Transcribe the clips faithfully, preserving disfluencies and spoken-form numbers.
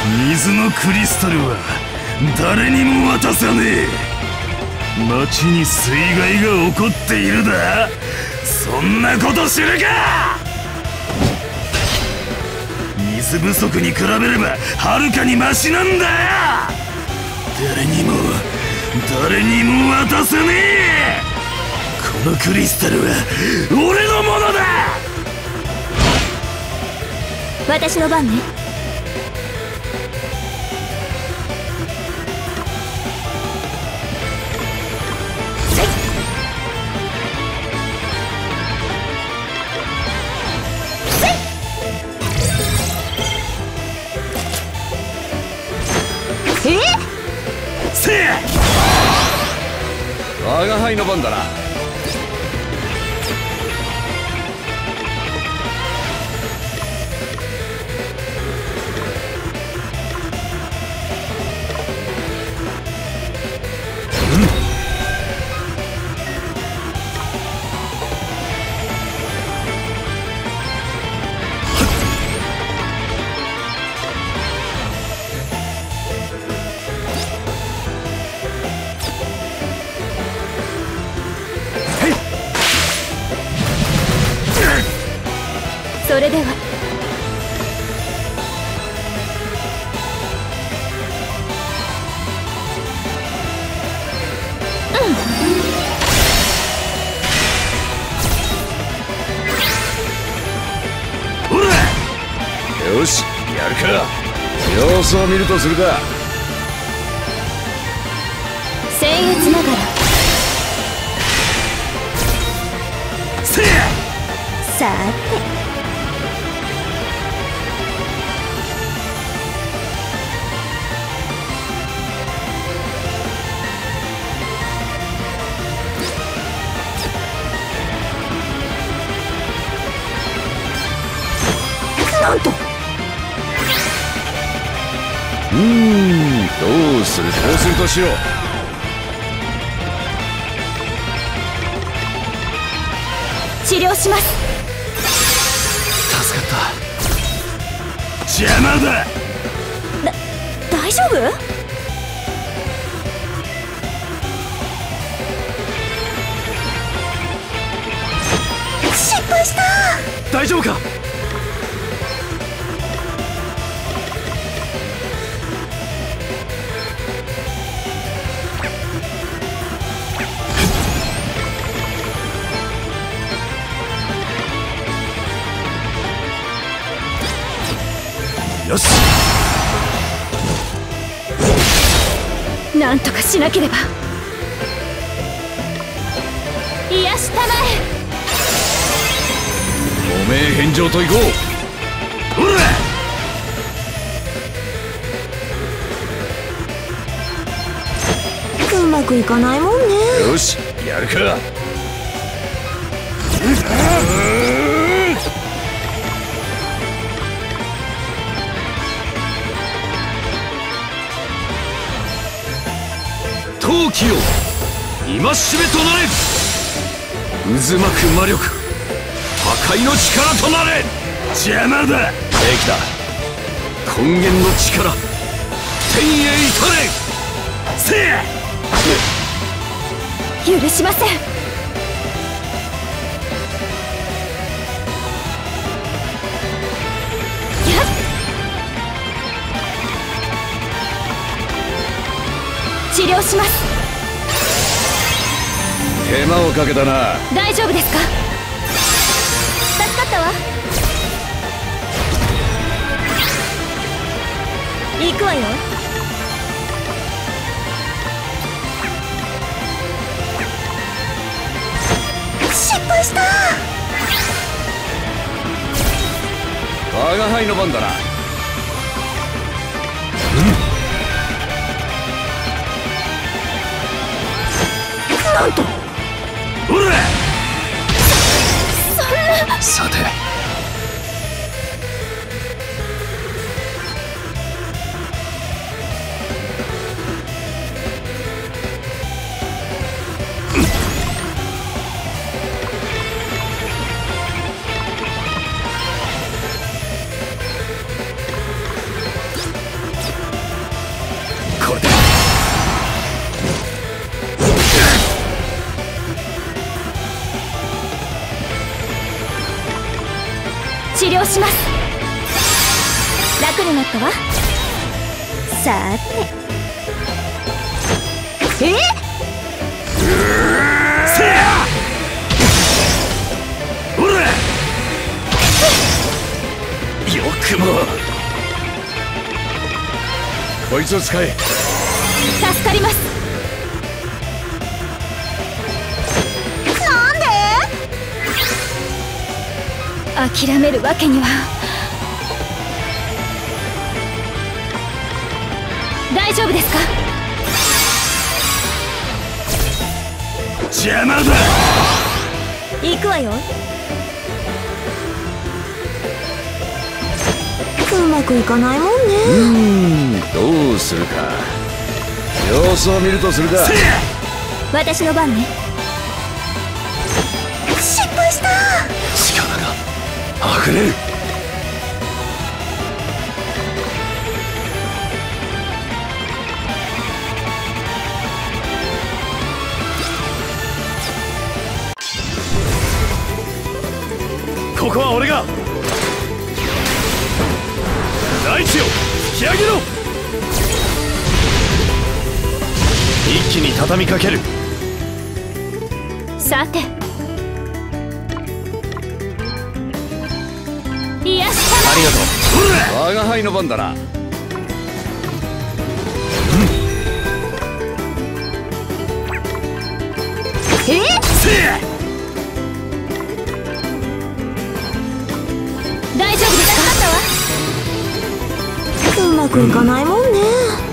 水のクリスタルは誰にも渡さねえ。町に水害が起こっているだ。そんなこと知るか。水不足に比べればはるかにマシなんだよ。誰にも誰にも渡さねえ。このクリスタルは俺のものだ。 私の番ね。 え？ せえ！ 我が輩の番だな。 それでは。 ほら。 よし、やるか。様子を見るとするか。 僭越ながら。 せえ。 さて。 なんと。 うーん、どうするどうするとしよう。 治療します。 助かった。邪魔だ。 だ大丈夫？ 失敗した。 大丈夫か。 よし。 なんとかしなければ。癒したまえ。 おめえ返上といこう。 ほら。 うまくいかないもんね。 よし、やるか。闘気よ、戒しめとなれ。渦巻く魔力、破壊の力となれ。 邪魔だ。 兵器だ。根源の力、天へ至れ。 せえ。 許しません。治療します。 手間をかけたな。 大丈夫ですか？助かったわ。行くわよ。 失敗した。 我が輩の番だな。 なんと。 ほら。 そんな。 さて。 治療します。楽になったわ。さて、えせやほらよくもこいつを使え。 助かります。 なんで？ 諦めるわけには。大丈夫ですか？ 邪魔だ。 行くわよ。 うまくいかないもんね。 うーん、どうするか。様子を見るとするか。 私の番ね。 失敗した。 力が溢れる。ここは俺が。大地を引き上げろ。一気に畳みかける。 さて、いやしたありがとう。我が輩の番だな。 え？ 大丈夫ですか？ うまくいかないもんね。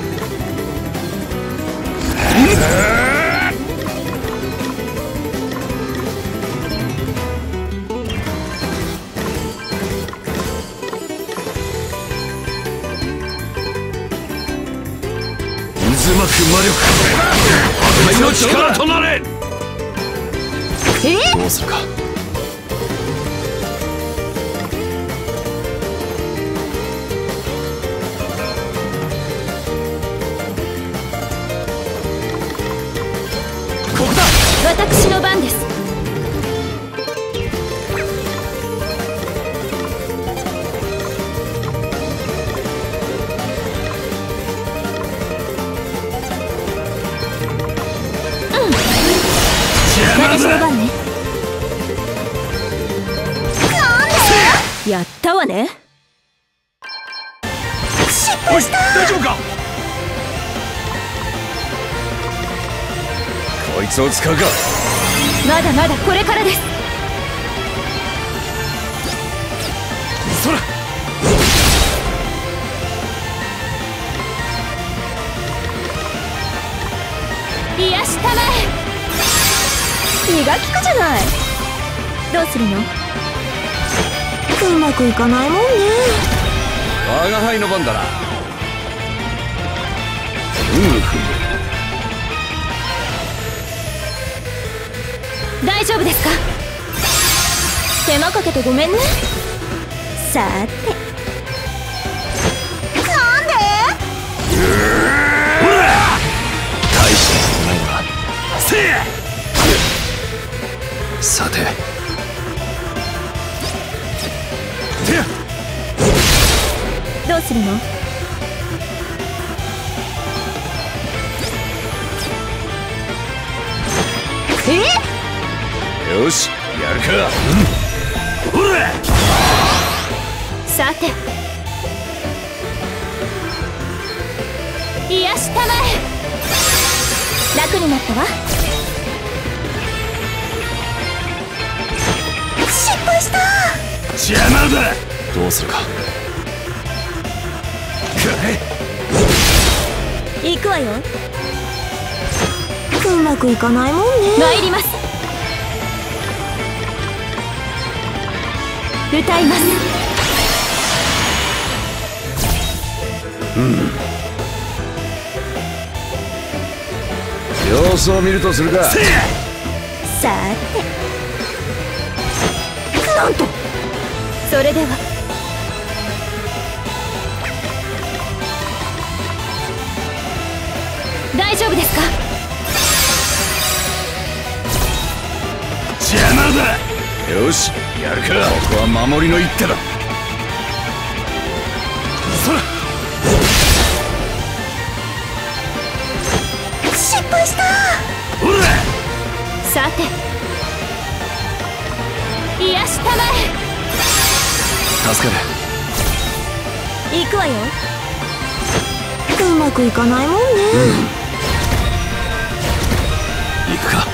渦巻く魔力、破壊の力となれ。 え？ どうするか。 私の番です。私の番ね。やったわね。 失敗した。 大丈夫か。こいつを使うか。 まだまだこれからです。 そら。 いやしたまえ。気が利くじゃない。どうするの？ うまくいかないもんね。 我が輩の番だな。ふむふむ。 大丈夫ですか？手間かけてごめんね。さて、 なんで？ 大したことないな。せや。さて。てや。 どうするの？ え？ よし、やるか。 ほらさて、いやしたまえ。楽になったわ。 失敗した。 邪魔だ。 どうするか。 行くわよ。 うまくいかないもんね。 参ります。歌います。 うん。様子を見るとするか。 さて、 なんと。 それでは大丈夫ですか？ 邪魔だ。 よよし、やるか。ここは守りの一手だ。そら。 失敗した。 ほら、 さて、癒したま助かる。 え。行くわよ。 うまくいかないもんね。 行くか。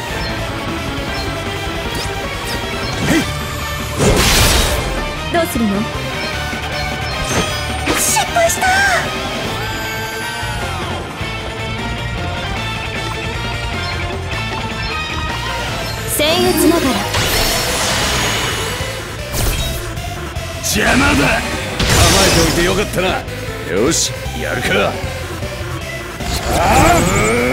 どうするの？ 失敗した。 僭越ながら。 邪魔だ。 構えておいてよかったな。よし、やるか。ああ、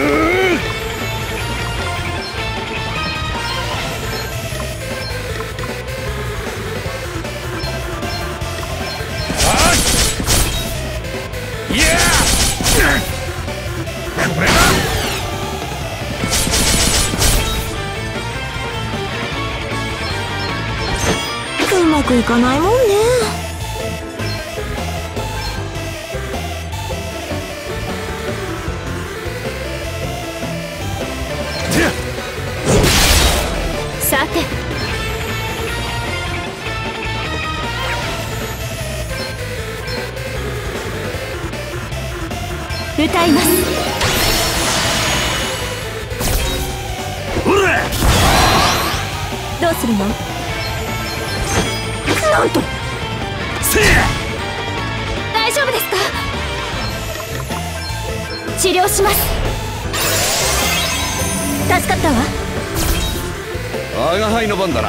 うまくいかないもんね。 さて、歌います。 ほら、 どうするの？ なんと。 せや。 大丈夫ですか？治療します。助かったわ。 我輩の番だな。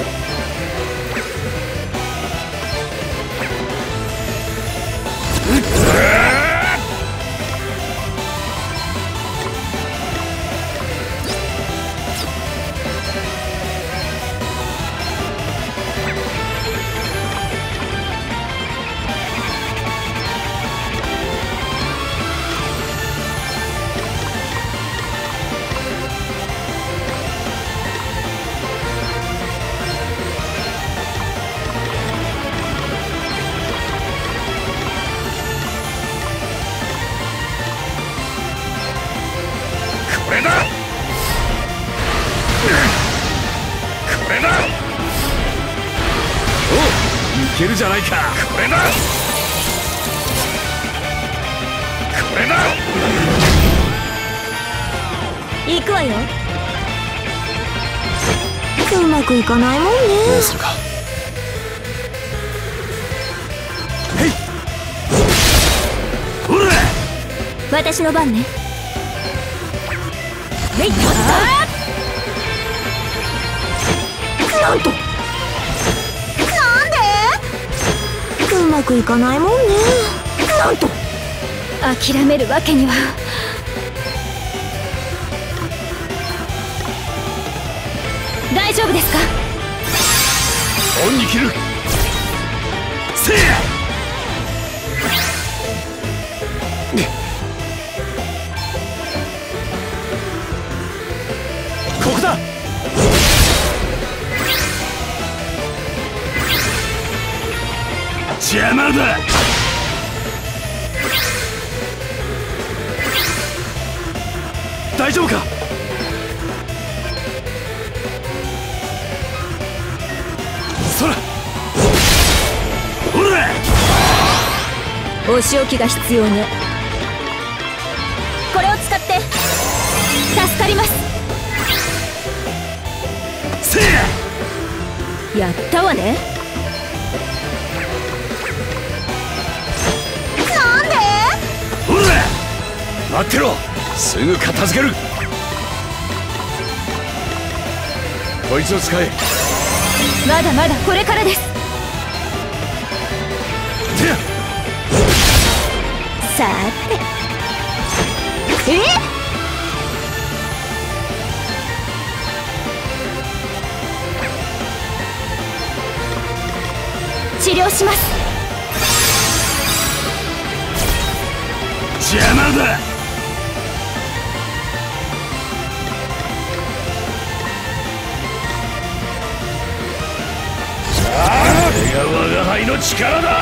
これだ。これだ。 お、いけるじゃないか。 これだ。これだ。 行くわよ。 うまくいかないもんね。 どうするか。 へい。ほら、 私の番ね。えいっ、 なんと。なんで。うまくいかないもんね。なんと。 諦めるわけには。大丈夫ですか？ オンに切る。 せや。 ここだ。 邪魔だ。 大丈夫か。そら。 ほら、 お仕置きが必要ね。これを使って助かります。 せや。 やったわね。 なんで。 ほら、 待ってろ。すぐ片付ける。こいつを使え。 まだまだこれからです。 てや。 さて、えっ、治療します。 邪魔だ。 れが我が輩の力だ。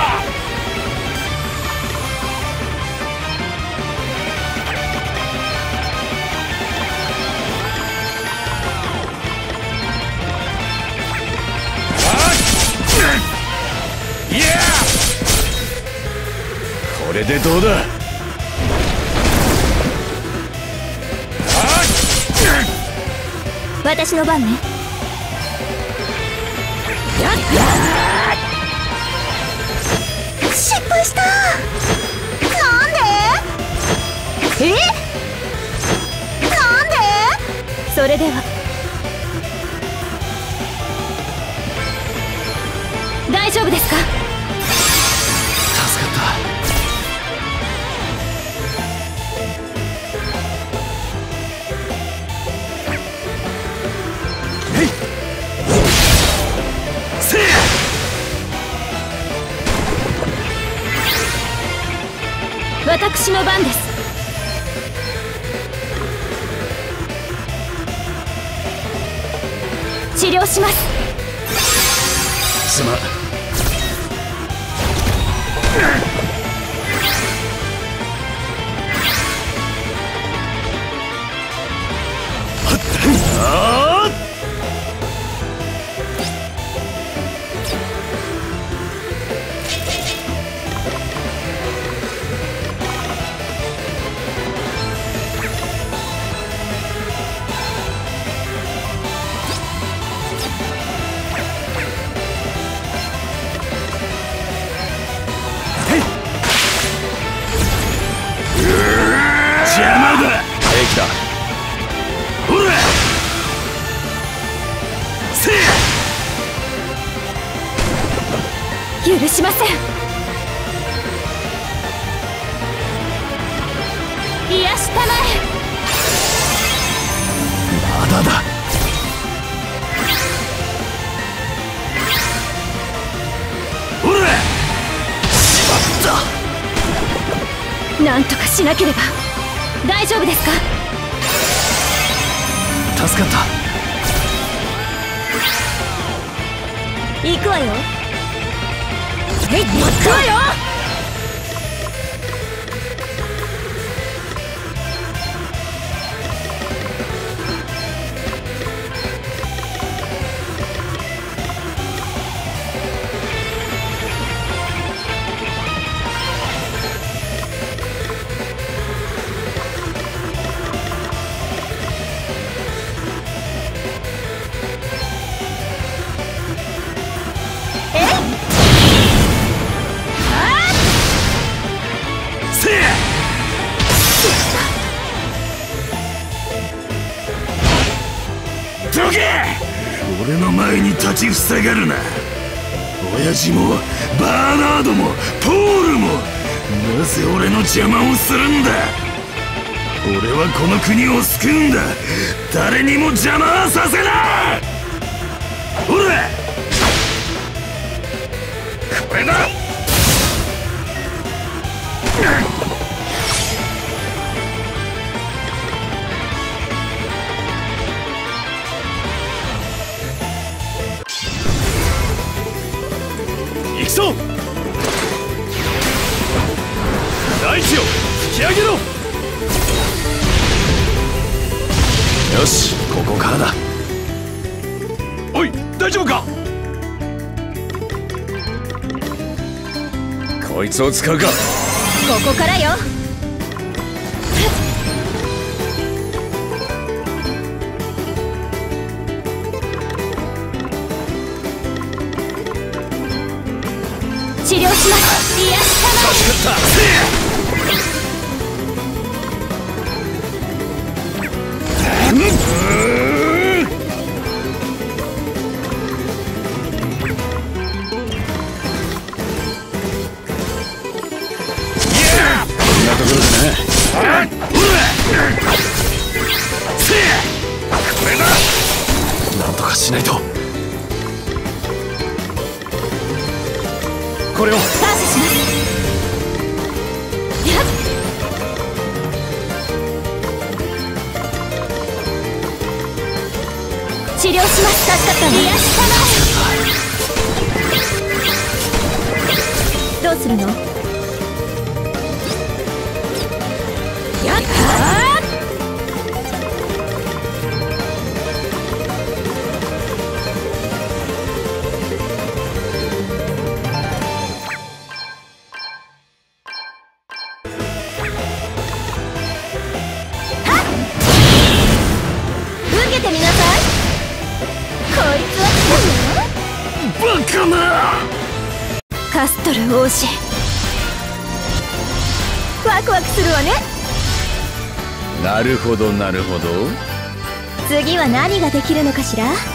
いや、これでどうだ。 私の番ね。 失敗した。なんで？え？なんで？ それでは大丈夫ですか？ 助かった。えい、せい。 私の番です。治療します。 すまん。あっ、邪魔だ。 平気だ。 ほら、せい。 許しません。癒したまえ。 まだだ。ほら、しまった。 なんとかしなければ。大丈夫ですか？ 助かった。 行くわよ。えい、行くわよ。 どけ！俺の前に立ちふさがるな。親父もバーナードもポールもなぜ俺の邪魔をするんだ。俺はこの国を救うんだ。誰にも邪魔はさせない。ほら、これだ。行くぞ。大地を吹き上げろ。よし、ここからだ。おい、大丈夫か。こいつを使うか。 ここからよ。治療します。癒したまえ。 助かった。こんなところでな。これだ。なんとかしないと。これを感謝します。やっ、治療します。助かったね。癒したまえ。 るの？やった受けてみなさい。こいつはバカなカストル王子、ワクワクするわね。 なるほどなるほど。 次は何ができるのかしら。